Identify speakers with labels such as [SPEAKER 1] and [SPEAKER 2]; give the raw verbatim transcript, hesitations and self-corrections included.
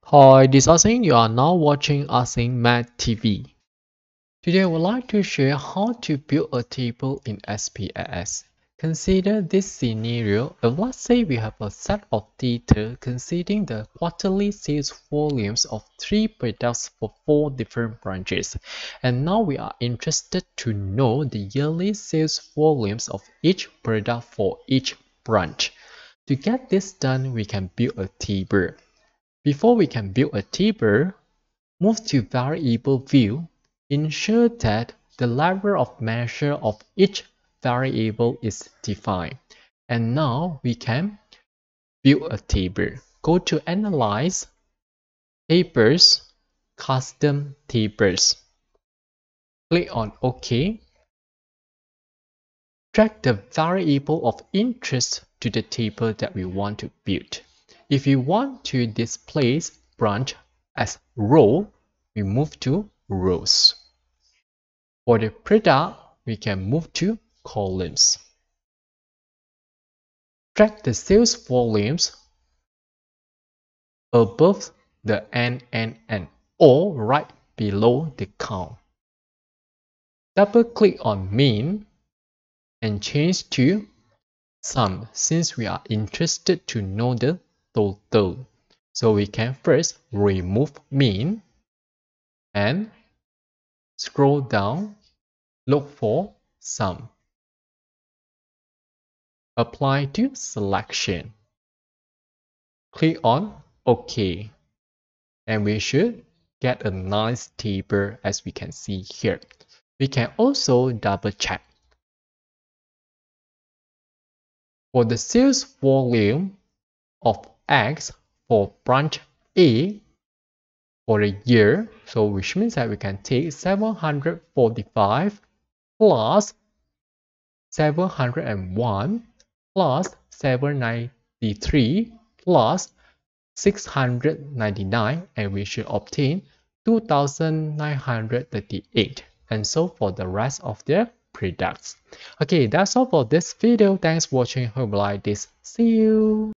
[SPEAKER 1] Hi, this is Asing. You are now watching Asing Math T V. Today, I would like to share how to build a table in S P S S. Consider this scenario. If let's say we have a set of data considering the quarterly sales volumes of three products for four different branches. And now we are interested to know the yearly sales volumes of each product for each branch. To get this done, we can build a table. Before we can build a table, move to Variable View. Ensure that the level of measure of each variable is defined. And now we can build a table. Go to Analyze, Tables, Custom Tables. Click on OK. Drag the variable of interest to the table that we want to build. If you want to display branch as row, we move to rows. For the product, we can move to columns. Drag the sales volumes above the N N N or right below the count. Double-click on mean and change to sum since we are interested to know the total. So we can first remove mean and scroll down, look for sum. Apply to selection. Click on OK. And we should get a nice table as we can see here. We can also double check. For the sales volume of X for branch A for a year, so which means that we can take seven hundred forty-five plus seven hundred one plus seven hundred ninety-three plus six hundred ninety-nine, and we should obtain two thousand nine hundred thirty-eight, and so for the rest of the products. Okay, that's all for this video. Thanks for watching. Hope you like this. See you.